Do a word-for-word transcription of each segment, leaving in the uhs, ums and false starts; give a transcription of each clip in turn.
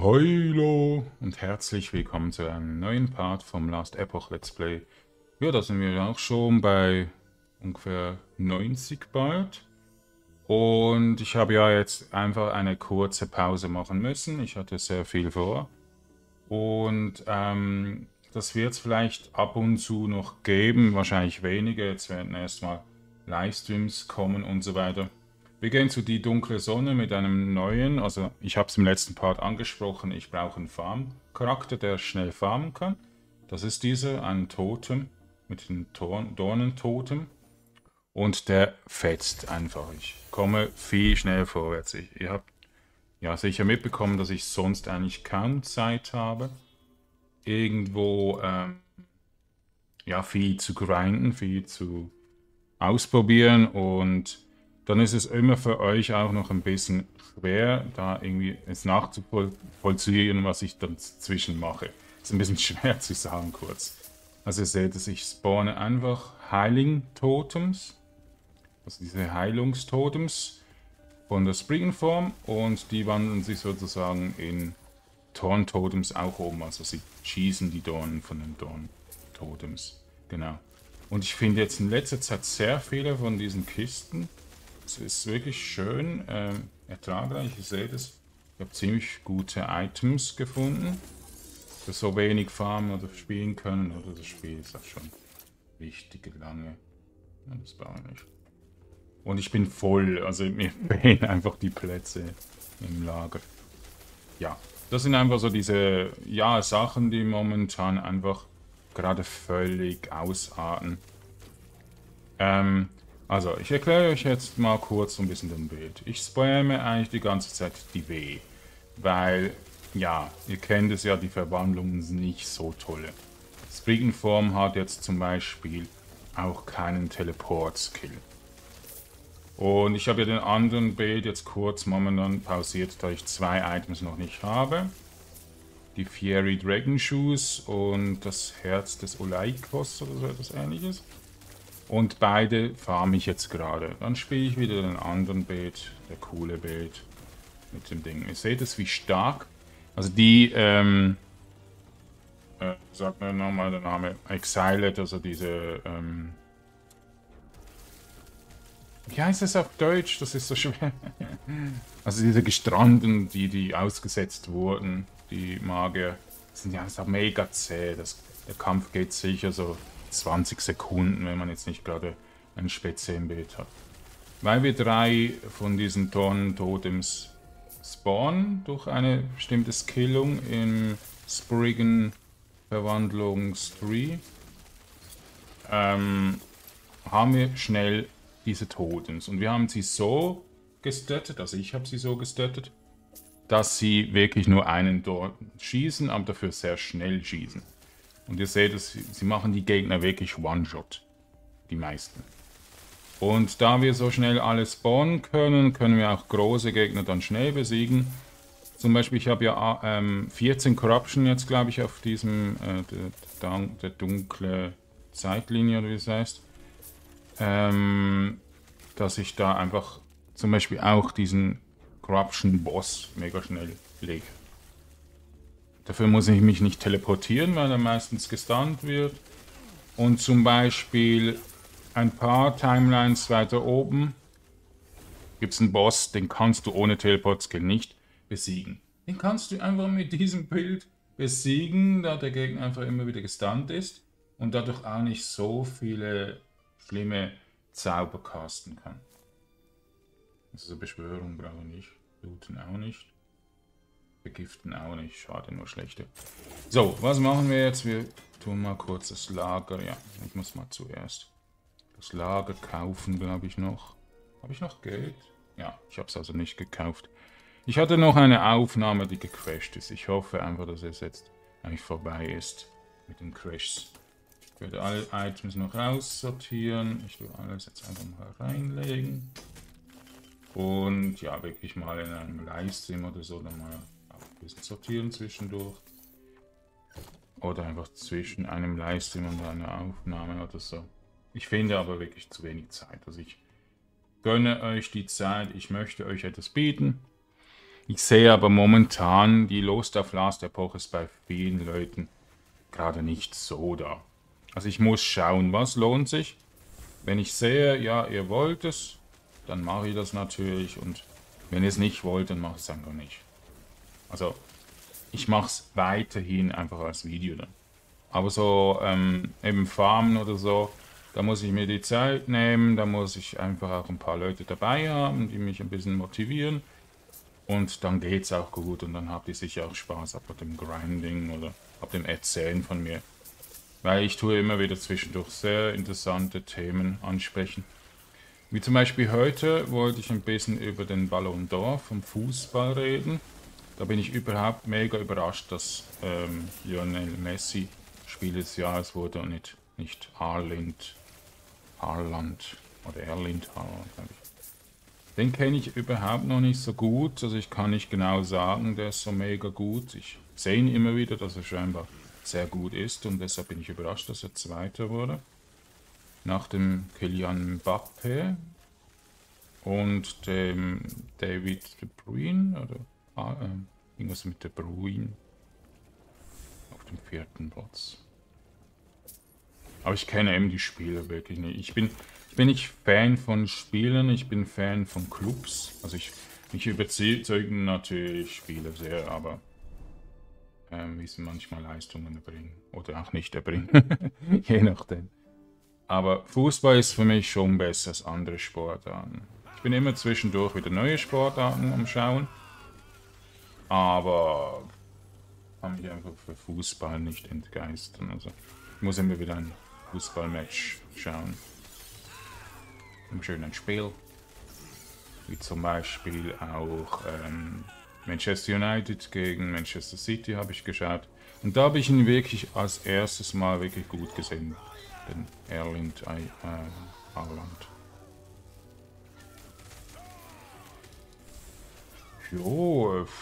Hallo und herzlich willkommen zu einem neuen Part vom Last Epoch Let's Play. Ja, da sind wir auch schon bei ungefähr neunzig bald. Und ich habe ja jetzt einfach eine kurze Pause machen müssen. Ich hatte sehr viel vor. Und ähm, das wird es vielleicht ab und zu noch geben, wahrscheinlich weniger. Jetzt werden erstmal Livestreams kommen und so weiter. Wir gehen zu Die dunkle Sonne mit einem neuen, also ich habe es im letzten Part angesprochen, ich brauche einen Farm-Charakter, der schnell farmen kann. Das ist dieser, ein Totem mit dem Dorn Dornentotem. Und der fetzt einfach. Ich komme viel schnell vorwärts. Ich, ihr habt ja sicher mitbekommen, dass ich sonst eigentlich kaum Zeit habe, irgendwo ähm, ja, viel zu grinden, viel zu ausprobieren, und dann ist es immer für euch auch noch ein bisschen schwer, da irgendwie es nachzuvollziehen, was ich dann zwischen mache. Ist ein bisschen schwer zu sagen kurz. Also ihr seht es, ich spawne einfach Healing-Totems, also diese Heilungstotems von der Springenform, und die wandeln sich sozusagen in Dorn-Totems auch um, also sie schießen die Dornen von den Dorn-Totems. Genau. Und ich finde jetzt in letzter Zeit sehr viele von diesen Kisten. Es ist wirklich schön ähm, ertragreich. Ihr seht es. Ich habe ziemlich gute Items gefunden. Für so wenig farmen oder spielen können. Oder das Spiel ist auch schon richtig lange. Ja, das brauche ich nicht. Und ich bin voll. Also mir fehlen einfach die Plätze im Lager. Ja, das sind einfach so diese ja, Sachen, die momentan einfach gerade völlig ausarten. Ähm, also, ich erkläre euch jetzt mal kurz so ein bisschen den Bild. Ich spamme eigentlich die ganze Zeit die W, weil, ja, ihr kennt es ja, die Verwandlungen sind nicht so tolle. Springenform hat jetzt zum Beispiel auch keinen Teleport-Skill. Und ich habe ja den anderen Bild jetzt kurz momentan pausiert, da ich zwei Items noch nicht habe. Die Fiery Dragon Shoes und das Herz des Olaikos oder so etwas ähnliches. Und beide farme ich jetzt gerade. Dann spiele ich wieder den anderen Bild, der coole Bild mit dem Ding. Ihr seht es, wie stark. Also die, ähm, äh, sagt mir nochmal der Name, Exiled, also diese, ähm, wie heißt es auf Deutsch? Das ist so schwer. Also diese Gestrandeten, die, die ausgesetzt wurden, die Magier, sind ja so mega zäh. Das, der Kampf geht sicher so zwanzig Sekunden, wenn man jetzt nicht gerade ein spezielles Bild hat. Weil wir drei von diesen Dornen-Totems spawnen durch eine bestimmte Skillung im Spriggan-Verwandlungstree, ähm, haben wir schnell diese Totems. Und wir haben sie so gestattet, also ich habe sie so gestattet, dass sie wirklich nur einen dort schießen, aber dafür sehr schnell schießen. Und ihr seht es, sie machen die Gegner wirklich One-Shot. Die meisten. Und da wir so schnell alles spawnen können, können wir auch große Gegner dann schnell besiegen. Zum Beispiel, ich habe ja ähm, vierzehn Corruption jetzt, glaube ich, auf diesem, äh, der, der dunkle Zeitlinie, oder wie es heißt. Ähm, dass ich da einfach zum Beispiel auch diesen Corruption Boss mega schnell lege. Dafür muss ich mich nicht teleportieren, weil er meistens gestunt wird. Und zum Beispiel ein paar Timelines weiter oben gibt es einen Boss, den kannst du ohne Teleport-Skill nicht besiegen. Den kannst du einfach mit diesem Bild besiegen, da der Gegner einfach immer wieder gestunt ist und dadurch auch nicht so viele schlimme Zauber casten kann. Also Beschwörung brauche ich nicht, Looten auch nicht, Begiften auch nicht, schade, nur schlechte. So, was machen wir jetzt? Wir tun mal kurz das Lager, ja, ich muss mal zuerst das Lager kaufen, glaube ich noch. Habe ich noch Geld? Ja, ich habe es also nicht gekauft. Ich hatte noch eine Aufnahme, die gecrashed ist. Ich hoffe einfach, dass es jetzt eigentlich vorbei ist mit den Crashs. Ich werde alle Items noch aussortieren. Ich will alles jetzt einfach mal reinlegen. Und ja, wirklich mal in einem Livestream oder so dann mal auch ein bisschen sortieren zwischendurch. Oder einfach zwischen einem Livestream und einer Aufnahme oder so. Ich finde aber wirklich zu wenig Zeit. Also ich gönne euch die Zeit, ich möchte euch etwas bieten. Ich sehe aber momentan, die Lust auf Last Epoch ist bei vielen Leuten gerade nicht so da. Also ich muss schauen, was lohnt sich. Wenn ich sehe, ja, ihr wollt es, dann mache ich das natürlich. Und wenn ihr es nicht wollt, dann mache ich es einfach nicht. Also ich mache es weiterhin einfach als Video dann. Aber so ähm, eben Farmen oder so, da muss ich mir die Zeit nehmen, da muss ich einfach auch ein paar Leute dabei haben, die mich ein bisschen motivieren. Und dann geht's auch gut und dann habt ihr sicher auch Spaß ab dem Grinding oder ab dem Erzählen von mir. Weil ich tue immer wieder zwischendurch sehr interessante Themen ansprechen. Wie zum Beispiel heute wollte ich ein bisschen über den Ballon d'Or vom Fußball reden. Da bin ich überhaupt mega überrascht, dass ähm, Lionel Messi Spiel des Jahres wurde und nicht, nicht Arlind, Haaland oder Erlind Haaland, glaube ich. Den kenne ich überhaupt noch nicht so gut, also ich kann nicht genau sagen, der ist so mega gut. Ich sehe ihn immer wieder, dass er scheinbar sehr gut ist und deshalb bin ich überrascht, dass er Zweiter wurde. Nach dem Kylian Mbappé und dem David De Bruyne oder ah, äh, irgendwas mit De Bruyne auf dem vierten Platz. Aber ich kenne eben die Spieler wirklich nicht. Ich bin, ich bin nicht Fan von Spielern, ich bin Fan von Clubs. Also ich, mich überzeugen natürlich Spieler sehr, aber ähm, wie sie manchmal Leistungen erbringen oder auch nicht erbringen. Je nachdem. Aber Fußball ist für mich schon besser als andere Sportarten. Ich bin immer zwischendurch wieder neue Sportarten am Schauen, aber kann mich einfach für Fußball nicht entgeistern. Also ich muss immer wieder ein Fußballmatch schauen. Ein schönes Spiel. Wie zum Beispiel auch ähm, Manchester United gegen Manchester City habe ich geschaut. Und da habe ich ihn wirklich als erstes Mal wirklich gut gesehen. Den Erlind äh, Haaland. Jo, äh,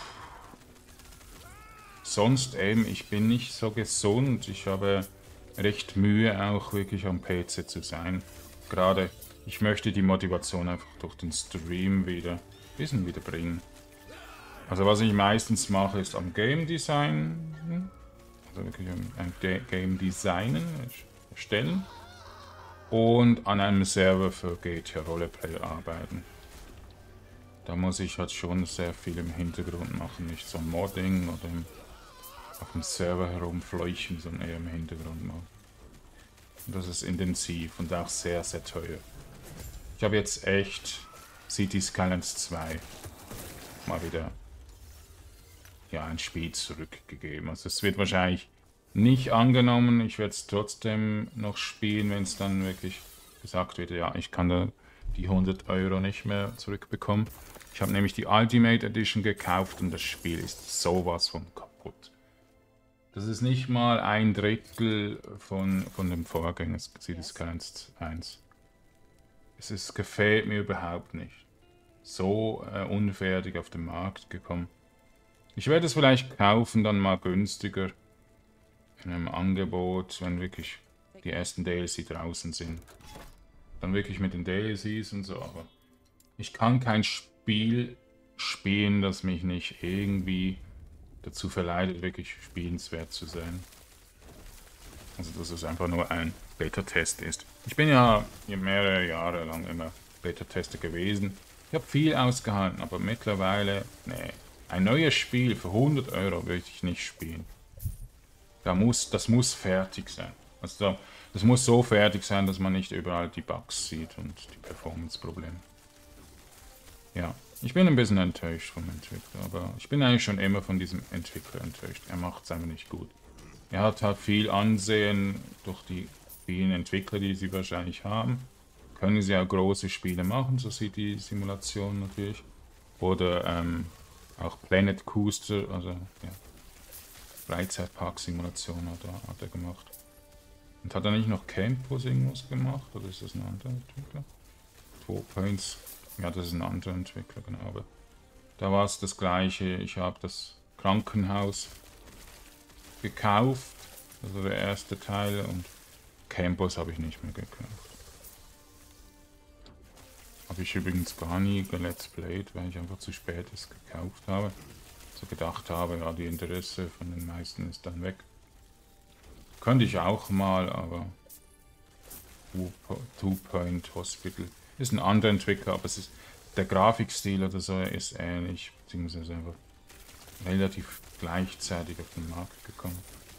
sonst eben, ich bin nicht so gesund. Ich habe recht Mühe, auch wirklich am P C zu sein. Gerade, ich möchte die Motivation einfach durch den Stream wieder ein bisschen wieder bringen. Also was ich meistens mache, ist am Game Design, also wirklich ein Game Designen erstellen und an einem Server für G T A Roleplay arbeiten. Da muss ich halt schon sehr viel im Hintergrund machen, nicht so Modding oder im, auf dem Server herumfleuchen, sondern eher im Hintergrund machen. Und das ist intensiv und auch sehr, sehr teuer. Ich habe jetzt echt Cities Skylines zwei mal wieder ja, ein Spiel zurückgegeben. Also es wird wahrscheinlich nicht angenommen. Ich werde es trotzdem noch spielen, wenn es dann wirklich gesagt wird, ja, ich kann da die hundert Euro nicht mehr zurückbekommen. Ich habe nämlich die Ultimate Edition gekauft und das Spiel ist sowas von kaputt. Das ist nicht mal ein Drittel von, von dem Vorgänger, Cities Skylines eins. Es ist, gefällt mir überhaupt nicht. So äh, unfertig auf den Markt gekommen. Ich werde es vielleicht kaufen, dann mal günstiger in einem Angebot, wenn wirklich die ersten D L C draußen sind. Dann wirklich mit den D L Cs und so, aber ich kann kein Spiel spielen, das mich nicht irgendwie dazu verleitet, wirklich spielenswert zu sein. Also dass es einfach nur ein Beta-Test ist. Ich bin ja mehrere Jahre lang immer Beta-Tester gewesen. Ich habe viel ausgehalten, aber mittlerweile, nee. Ein neues Spiel für hundert Euro würde ich nicht spielen. Da muss, das muss fertig sein. Also da, das muss so fertig sein, dass man nicht überall die Bugs sieht und die Performance-Probleme. Ja, ich bin ein bisschen enttäuscht vom Entwickler, aber ich bin eigentlich schon immer von diesem Entwickler enttäuscht. Er macht es einfach nicht gut. Er hat halt viel Ansehen durch die vielen Entwickler, die sie wahrscheinlich haben. Können sie auch große Spiele machen, so sieht die Simulation natürlich. Oder ähm, auch Planet Coaster, also ja, Freizeitpark-Simulation hat er, hat er gemacht. Und hat er nicht noch Campus irgendwas gemacht? Oder ist das ein anderer Entwickler? Two Points, ja, das ist ein anderer Entwickler, genau. Aber da war es das gleiche. Ich habe das Krankenhaus gekauft, also der erste Teil, und Campus habe ich nicht mehr gekauft. Habe ich übrigens gar nie gelet's played, weil ich einfach zu spät es gekauft habe. So gedacht habe, ja, die Interesse von den meisten ist dann weg. Könnte ich auch mal, aber Two Point Hospital ist ein anderer Entwickler, aber es ist der Grafikstil oder so ist ähnlich, beziehungsweise einfach relativ gleichzeitig auf den Markt gekommen.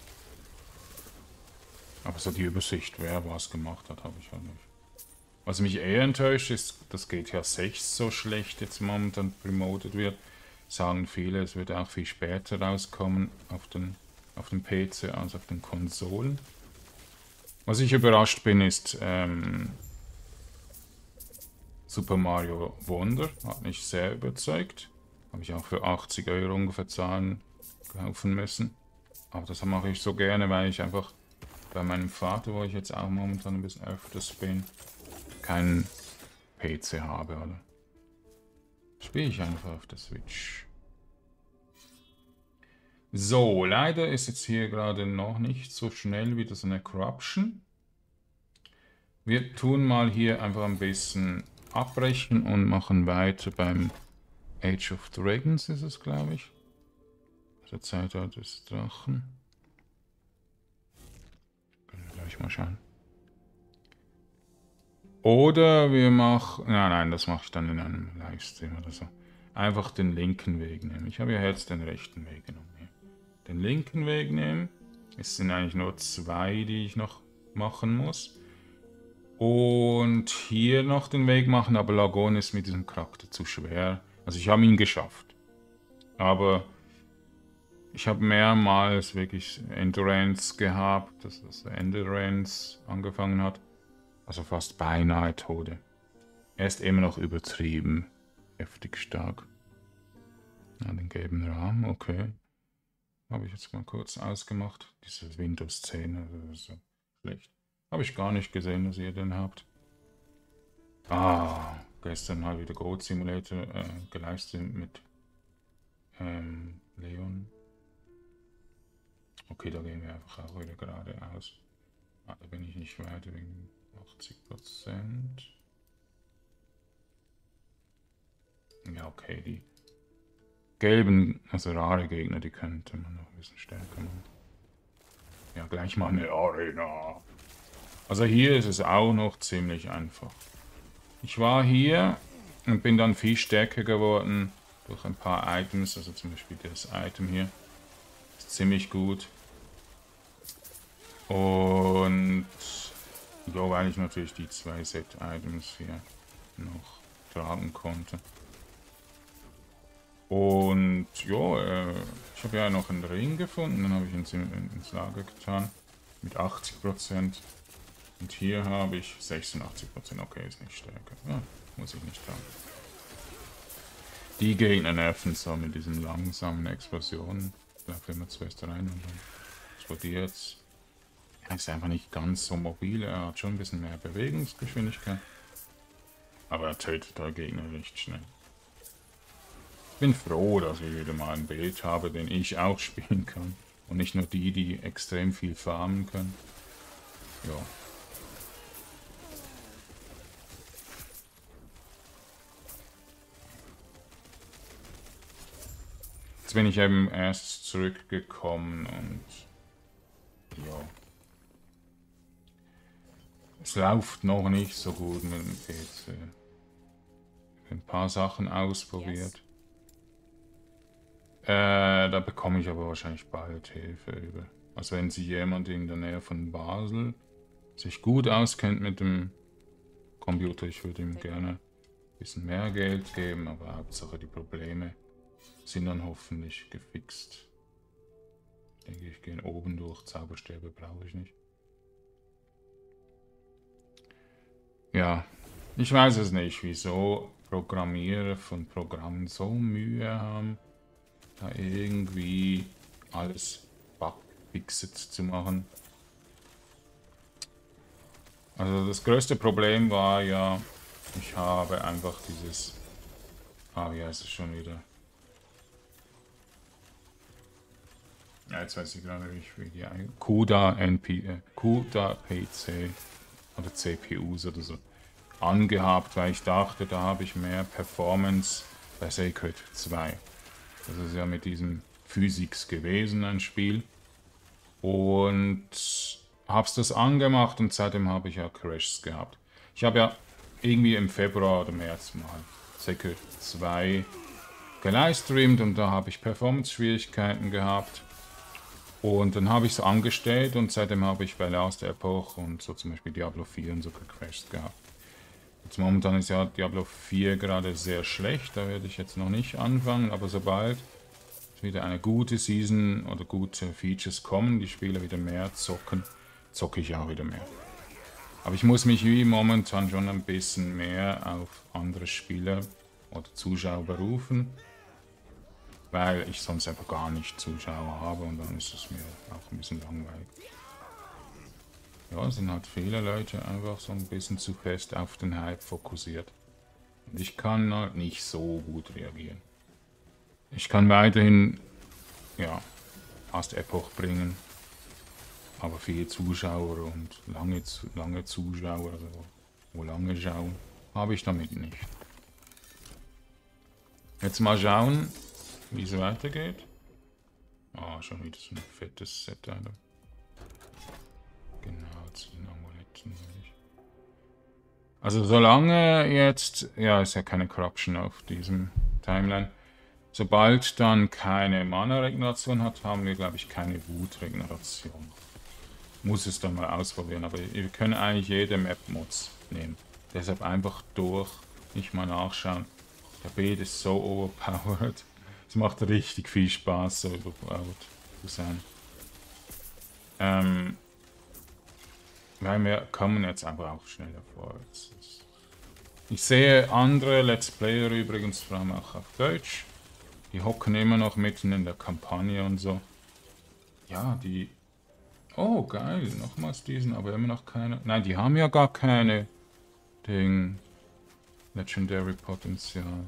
Aber so die Übersicht, wer was gemacht hat, habe ich halt nicht. Was mich eher enttäuscht ist, dass G T A sechs so schlecht jetzt momentan promoted wird. Sagen viele, es wird auch viel später rauskommen auf den, auf dem P C als auf den Konsolen. Was ich überrascht bin, ist ähm, Super Mario Wonder. Hat mich sehr überzeugt. Habe ich auch für achtzig Euro ungefähr zahlen kaufen müssen. Aber das mache ich so gerne, weil ich einfach bei meinem Vater, wo ich jetzt auch momentan ein bisschen öfters bin, keinen P C habe, oder? Spiele ich einfach auf der Switch. So, leider ist jetzt hier gerade noch nicht so schnell wie das eine Corruption. Wir tun mal hier einfach ein bisschen abbrechen und machen weiter beim Age of Dragons ist es, glaube ich. Der Zeitalter des Drachen. Können wir gleich mal schauen. Oder wir machen... Nein, nein, das mache ich dann in einem Livestream oder so. Einfach den linken Weg nehmen. Ich habe ja jetzt den rechten Weg genommen. Den linken Weg nehmen. Es sind eigentlich nur zwei, die ich noch machen muss. Und hier noch den Weg machen, aber Lagon ist mit diesem Charakter zu schwer. Also ich habe ihn geschafft. Aber ich habe mehrmals wirklich Endurance gehabt, dass das Endurance angefangen hat. Also fast beinahe Tode. Er ist immer noch übertrieben. Heftig stark. Ja, den gelben Rahmen, okay. Habe ich jetzt mal kurz ausgemacht. Diese Windows zehn, also das ist so schlecht. Habe ich gar nicht gesehen, dass ihr den habt. Ah, gestern halt wieder Goat Simulator äh, geleistet mit ähm, Leon. Okay, da gehen wir einfach auch wieder geradeaus. Ah, da bin ich nicht weiter wegen achtzig Prozent. Ja, okay, die gelben, also rare Gegner, die könnte man noch ein bisschen stärker machen. Ja, gleich mal eine Arena. Also hier ist es auch noch ziemlich einfach. Ich war hier und bin dann viel stärker geworden durch ein paar Items, also zum Beispiel das Item hier. Ist ziemlich gut. Und ja, weil ich natürlich die zwei Set-Items hier noch tragen konnte. Und ja, äh, ich habe ja noch einen Ring gefunden, dann habe ich ihn ins Lager getan mit achtzig Prozent. Und hier habe ich sechsundachtzig Prozent. Okay, ist nicht stärker. Ja, muss ich nicht haben. Die Gegner nerven so mit diesen langsamen Explosionen. Ich laufe immer zuerst rein und dann explodiert. Er ist einfach nicht ganz so mobil. Er hat schon ein bisschen mehr Bewegungsgeschwindigkeit. Aber er tötet der Gegner recht schnell. Ich bin froh, dass ich wieder mal ein Bild habe, den ich auch spielen kann. Und nicht nur die, die extrem viel farmen können. Ja. Jetzt bin ich eben erst zurückgekommen und ja. Es läuft noch nicht so gut mit dem P C. Ich habe ein paar Sachen ausprobiert. Yes. Äh, da bekomme ich aber wahrscheinlich bald Hilfe über. Also wenn sich jemand in der Nähe von Basel sich gut auskennt mit dem Computer, ich würde ihm gerne ein bisschen mehr Geld geben, aber Hauptsache die Probleme sind dann hoffentlich gefixt. Ich denke, ich gehe oben durch. Zauberstäbe brauche ich nicht. Ja, ich weiß es nicht, wieso Programmierer von Programmen so Mühe haben, da irgendwie alles bugfixed zu machen. Also das größte Problem war ja, ich habe einfach dieses... Ah, wie heißt es schon wieder? Ja, jetzt weiß ich gerade nicht, wie die CUDA, N P, äh, CUDA P C oder C P Us oder so. angehabt, weil ich dachte, da habe ich mehr Performance bei Sacred zwei. Das ist ja mit diesem Physics gewesen, ein Spiel. Und hab's das angemacht und seitdem habe ich ja Crashs gehabt. Ich habe ja irgendwie im Februar oder März mal Sacred zwei gelivestreamt und da habe ich Performance-Schwierigkeiten gehabt. Und dann habe ich es angestellt und seitdem habe ich bei Last Epoch und so zum Beispiel Diablo vier und so gecrashed gehabt. Jetzt momentan ist ja Diablo vier gerade sehr schlecht, da werde ich jetzt noch nicht anfangen, aber sobald wieder eine gute Season oder gute Features kommen, die Spieler wieder mehr zocken, zocke ich auch wieder mehr. Aber ich muss mich wie momentan schon ein bisschen mehr auf andere Spieler oder Zuschauer berufen, weil ich sonst einfach gar nicht Zuschauer habe und dann ist es mir auch ein bisschen langweilig. Ja, sind halt viele Leute einfach so ein bisschen zu fest auf den Hype fokussiert. Und ich kann halt nicht so gut reagieren. Ich kann weiterhin, ja, Last Epoch bringen, aber viele Zuschauer und lange, lange Zuschauer, also wo lange schauen, habe ich damit nicht. Jetzt mal schauen, wie es weitergeht. Ah, oh, schon wieder so ein fettes Set, Alter. Genau, zu den Amuletten. Also solange jetzt, ja, ist ja keine Corruption auf diesem Timeline. Sobald dann keine Mana-Regeneration hat, haben wir, glaube ich, keine Wut-Regeneration. Muss es dann mal ausprobieren, aber wir können eigentlich jede Map-Mods nehmen. Deshalb einfach durch, nicht mal nachschauen. Der Beat ist so overpowered. Es macht richtig viel Spaß, so überpowered zu sein. Ähm, weil wir kommen jetzt einfach auch schneller vorwärts. Ich sehe andere Let's Player übrigens, vor allem auch auf Deutsch. Die hocken immer noch mitten in der Kampagne und so. Ja, die... Oh, geil. Nochmals diesen, aber immer noch keine... Nein, die haben ja gar keine... Ding... Legendary Potenzial.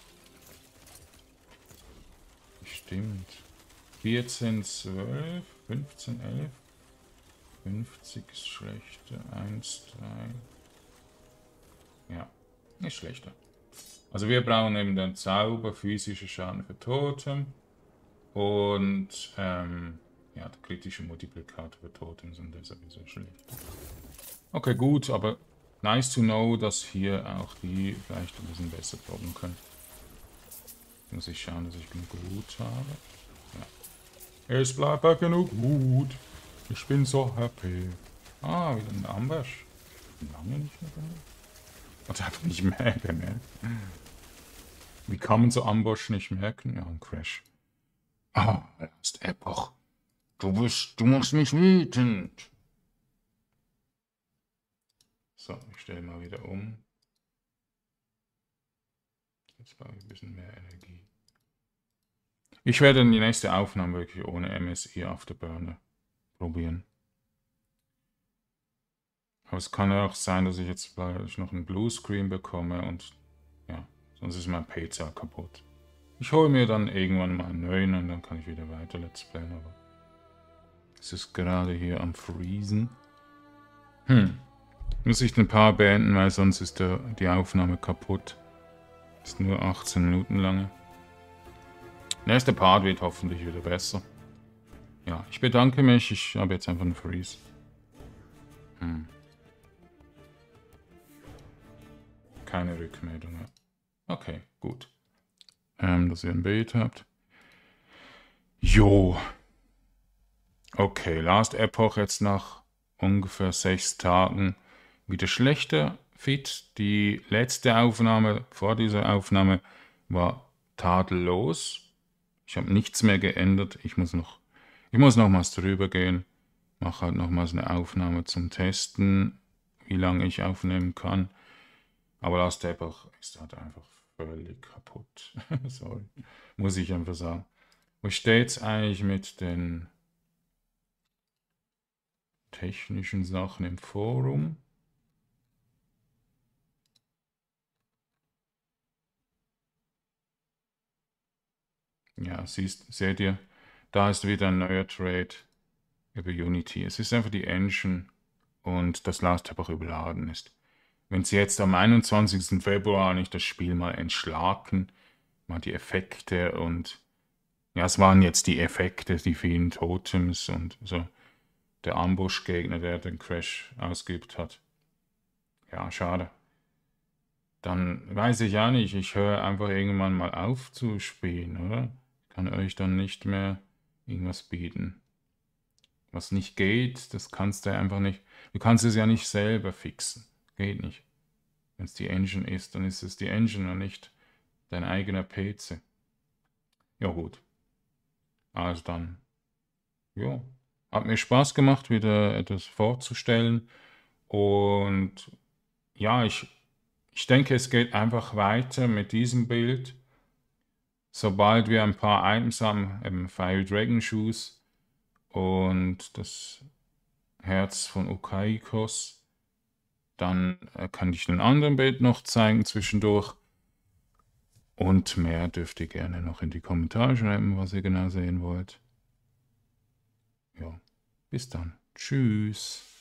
Stimmt. vierzehn, zwölf, fünfzehn, elf. fünfzig ist schlechter. eins, drei. Ja, ist schlechter. Also wir brauchen eben den Zauber, physische Schaden für Totem. Und ähm, ja, der kritische Multiplikator für Totem sind deshalb so schlecht. Okay, gut, aber nice to know, dass hier auch die vielleicht ein bisschen besser proben können. Muss ich schauen, dass ich genug Wut habe. Ja. Es bleibt ja genug Wut. Ich bin so happy. Ah, wieder ein Ambush. Lange nicht mehr gemerkt. Oder einfach nicht mehr gemerkt. Wie kann man so Ambush nicht merken? Ja, ein Crash. Ah, Last Epoch. Du bist, du machst mich wütend. So, ich stelle mal wieder um. Jetzt brauche ich ein bisschen mehr Energie. Ich werde die nächste Aufnahme wirklich ohne M S I Afterburner probieren. Aber es kann ja auch sein, dass ich jetzt gleich noch einen Bluescreen bekomme und ja, sonst ist mein P C kaputt. Ich hole mir dann irgendwann mal einen neuen und dann kann ich wieder weiter Let's Playen, aber es ist gerade hier am Freezen. Hm. Muss ich den Paar beenden, weil sonst ist der, die Aufnahme kaputt. Ist nur achtzehn Minuten lange. Nächster Part wird hoffentlich wieder besser. Ja, ich bedanke mich. Ich habe jetzt einfach einen Freeze. Hm. Keine Rückmeldung mehr. Okay, gut. Ähm, dass ihr ein Bild habt. Jo. Okay, Last Epoch jetzt nach ungefähr sechs Tagen wieder schlechter fit. Die letzte Aufnahme vor dieser Aufnahme war tadellos. Ich habe nichts mehr geändert. Ich muss noch, ich muss nochmals drüber gehen. Mache halt nochmals eine Aufnahme zum Testen, wie lange ich aufnehmen kann. Aber Last Epoch ist halt einfach völlig kaputt. Sorry. Muss ich einfach sagen. Wo steht's eigentlich mit den technischen Sachen im Forum? Ja, siehst, seht ihr, da ist wieder ein neuer Trade über Unity. Es ist einfach die Engine und das Last Epoch überladen ist. wenn sie jetzt am einundzwanzigsten Februar nicht das Spiel mal entschlacken, mal die Effekte und ja, es waren jetzt die Effekte, die vielen Totems und so der Ambush-Gegner, der den Crash ausgeübt hat. Ja, schade. Dann weiß ich ja nicht, ich höre einfach irgendwann mal auf zu spielen, oder? Ich kann euch dann nicht mehr irgendwas bieten. Was nicht geht, das kannst du einfach nicht. Du kannst es ja nicht selber fixen. Geht nicht. Wenn es die Engine ist, dann ist es die Engine und nicht dein eigener P C. Ja gut. Also dann, ja. Hat mir Spaß gemacht, wieder etwas vorzustellen. Und ja, ich, ich denke, es geht einfach weiter mit diesem Bild. Sobald wir ein paar Items haben, eben Fiery Dragon Shoes und das Herz von Okaikos, dann äh, kann ich ein anderes Bild noch zeigen zwischendurch. Und mehr dürft ihr gerne noch in die Kommentare schreiben, was ihr genau sehen wollt. Ja, bis dann. Tschüss.